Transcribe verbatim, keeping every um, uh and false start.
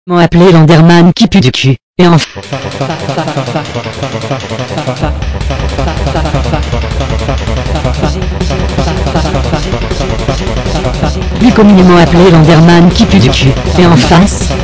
M'ont appelé l'Enderman qui pue du cul, et enfin... Plus communément appelé l'Enderman qui pue du cul, et en face...